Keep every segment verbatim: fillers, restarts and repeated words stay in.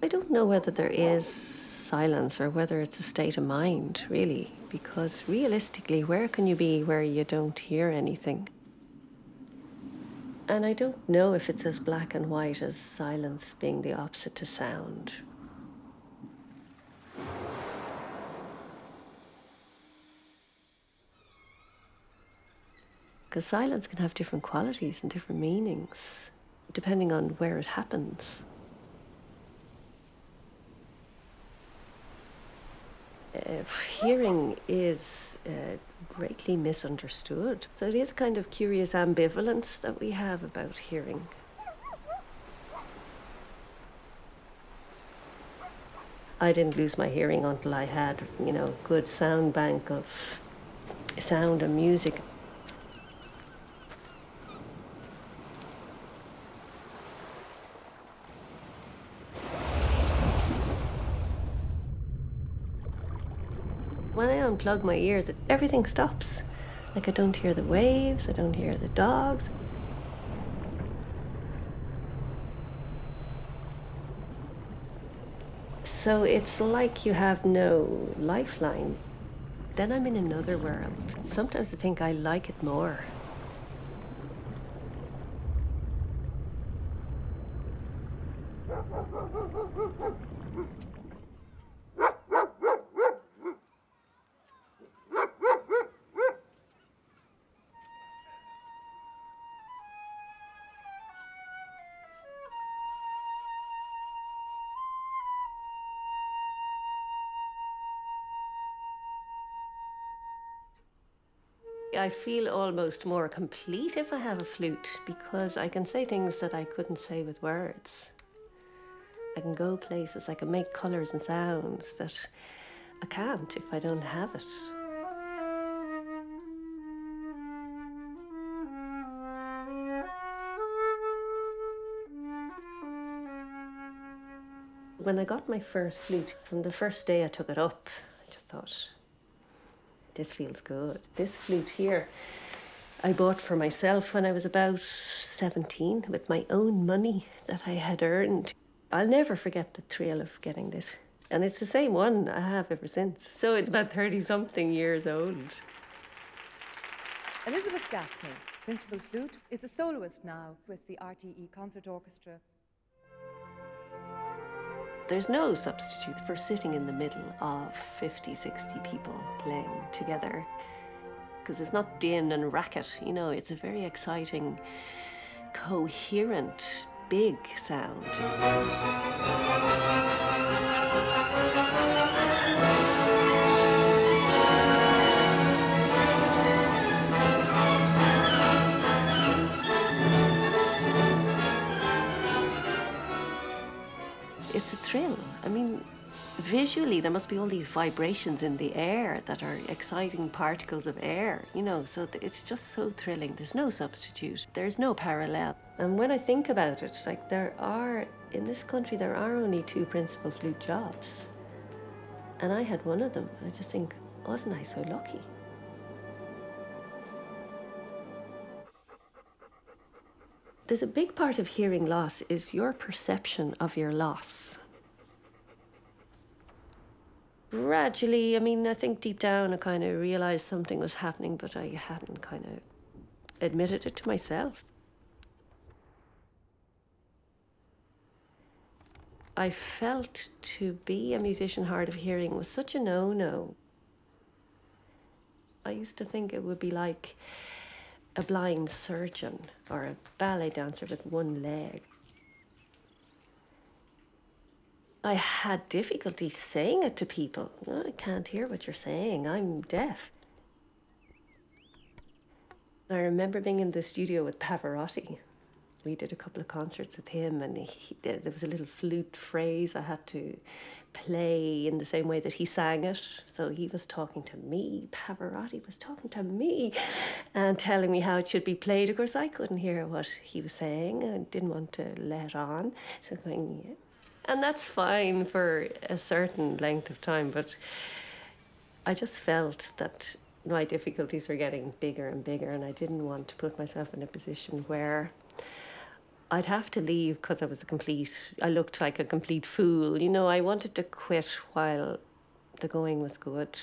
I don't know whether there is silence or whether it's a state of mind, really, because realistically, where can you be where you don't hear anything? And I don't know if it's as black and white as silence being the opposite to sound. Because silence can have different qualities and different meanings, depending on where it happens. Uh, hearing is uh, greatly misunderstood. So it is a kind of curious ambivalence that we have about hearing. I didn't lose my hearing until I had, you know, a good sound bank of sound and music. When I unplug my ears, everything stops. Like, I don't hear the waves, I don't hear the dogs. So it's like you have no lifeline. Then I'm in another world. Sometimes I think I like it more. I feel almost more complete if I have a flute, because I can say things that I couldn't say with words. I can go places, I can make colours and sounds that I can't if I don't have it. When I got my first flute, from the first day I took it up, I just thought, this feels good. This flute here, I bought for myself when I was about seventeen with my own money that I had earned. I'll never forget the thrill of getting this. And it's the same one I have ever since. So it's about thirty something years old. Elizabeth Gaffney, principal flute, is a soloist now with the R T E Concert Orchestra. There's no substitute for sitting in the middle of fifty, sixty people playing together. Because it's not din and racket, you know, it's a very exciting, coherent, big sound. It's a thrill. I mean, visually, there must be all these vibrations in the air that are exciting particles of air, you know, so it's just so thrilling. There's no substitute. There's no parallel. And when I think about it, like, there are, in this country, there are only two principal flute jobs. And I had one of them. I just think, wasn't I so lucky? There's a big part of hearing loss is your perception of your loss. Gradually, I mean, I think deep down I kind of realized something was happening, but I hadn't kind of admitted it to myself. I felt to be a musician hard of hearing was such a no-no. I used to think it would be like a blind surgeon or a ballet dancer with one leg. I had difficulty saying it to people. Oh, I can't hear what you're saying, I'm deaf. I remember being in the studio with Pavarotti. We did a couple of concerts with him, and he, there was a little flute phrase I had to play in the same way that he sang it. So he was talking to me, Pavarotti was talking to me and telling me how it should be played. Of course, I couldn't hear what he was saying and didn't want to let on. So going, yeah. And that's fine for a certain length of time, but I just felt that my difficulties were getting bigger and bigger, and I didn't want to put myself in a position where I'd have to leave because I was a complete, I looked like a complete fool. You know, I wanted to quit while the going was good.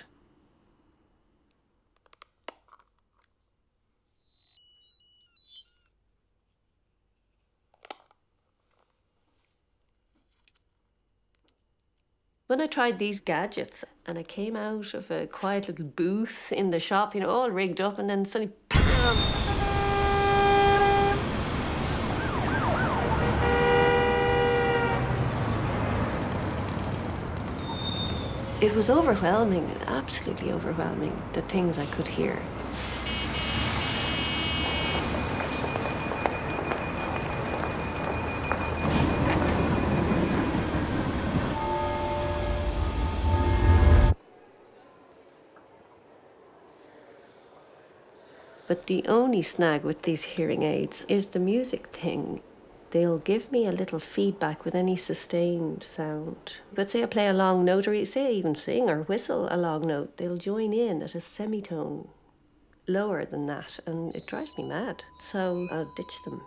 When I tried these gadgets and I came out of a quiet little booth in the shop, you know, all rigged up, and then suddenly, bam! It was overwhelming, absolutely overwhelming, the things I could hear. But the only snag with these hearing aids is the music thing. They'll give me a little feedback with any sustained sound. But say I play a long note, or say I even sing or whistle a long note, they'll join in at a semitone lower than that, and it drives me mad. So I'll ditch them.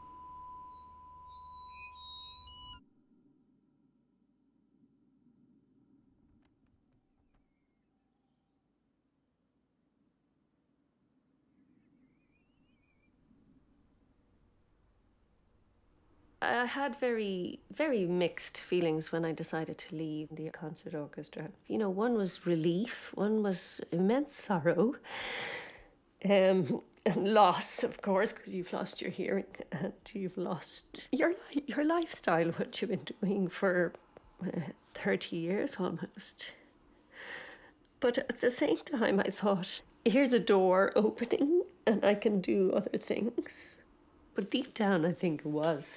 I had very, very mixed feelings when I decided to leave the concert orchestra. You know, one was relief, one was immense sorrow, um, and loss, of course, because you've lost your hearing and you've lost your your lifestyle, what you've been doing for uh, thirty years almost. But at the same time, I thought, here's a door opening and I can do other things. But deep down, I think it was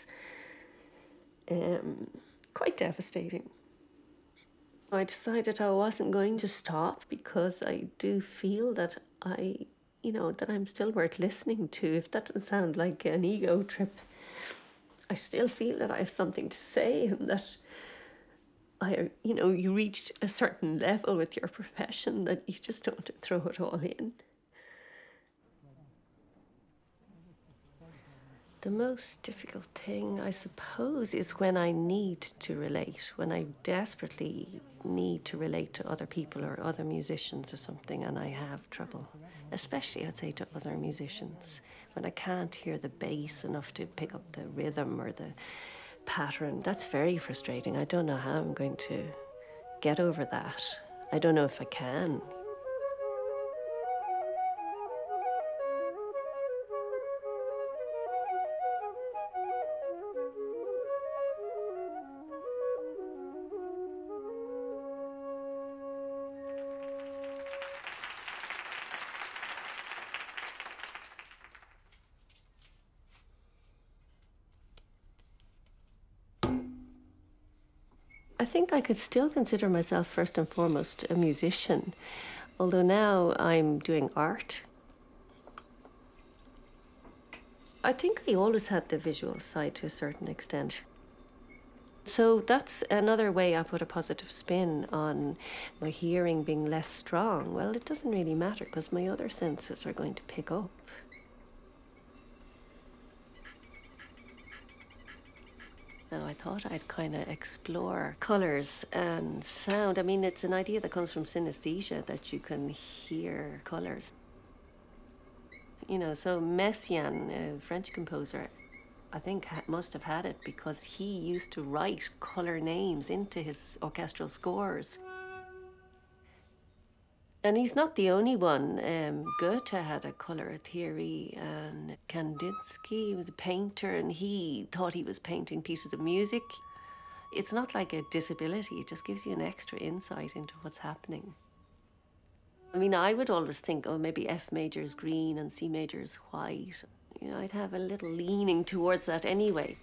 Um, quite devastating. I decided I wasn't going to stop because I do feel that I, you know, that I'm still worth listening to. If that doesn't sound like an ego trip, I still feel that I have something to say, and that I, you know, you reached a certain level with your profession that you just don't want to throw it all in. The most difficult thing, I suppose, is when I need to relate, when I desperately need to relate to other people or other musicians or something, and I have trouble. Especially, I'd say, to other musicians, when I can't hear the bass enough to pick up the rhythm or the pattern. That's very frustrating. I don't know how I'm going to get over that. I don't know if I can. I think I could still consider myself first and foremost a musician, although now I'm doing art. I think I always had the visual side to a certain extent. So that's another way I put a positive spin on my hearing being less strong. Well, it doesn't really matter because my other senses are going to pick up. Now, I thought I'd kind of explore colours and sound. I mean, it's an idea that comes from synesthesia, that you can hear colours. You know, so Messiaen, a French composer, I think ha must have had it because he used to write colour names into his orchestral scores. And he's not the only one. Um, Goethe had a colour theory, and Kandinsky was a painter, and he thought he was painting pieces of music. It's not like a disability, it just gives you an extra insight into what's happening. I mean, I would always think, oh, maybe F major is green and C major is white. You know, I'd have a little leaning towards that anyway.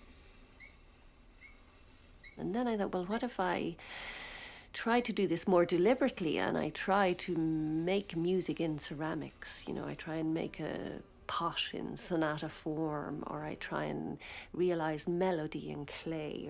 And then I thought, well, what if I try to do this more deliberately, and I try to make music in ceramics. You know, I try and make a pot in sonata form, or I try and realize melody in clay.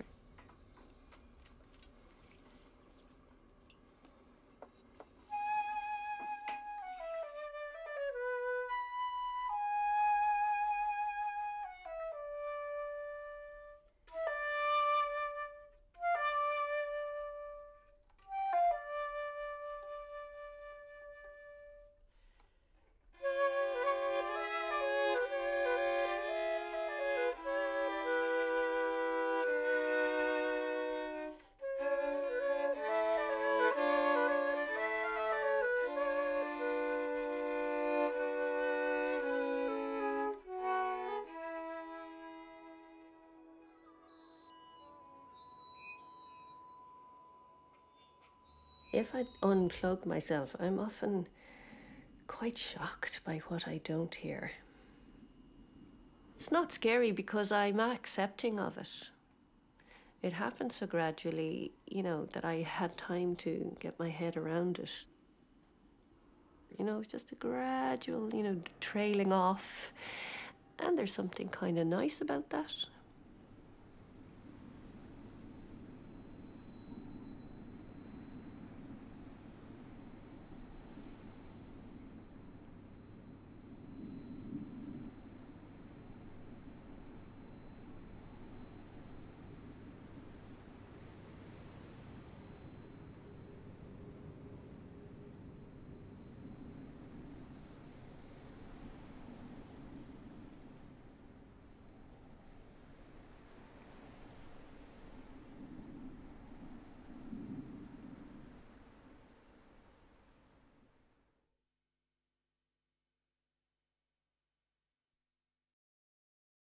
If I unplug myself, I'm often quite shocked by what I don't hear. It's not scary because I'm accepting of it. It happened so gradually, you know, that I had time to get my head around it. You know, it's just a gradual, you know, trailing off. And there's something kind of nice about that.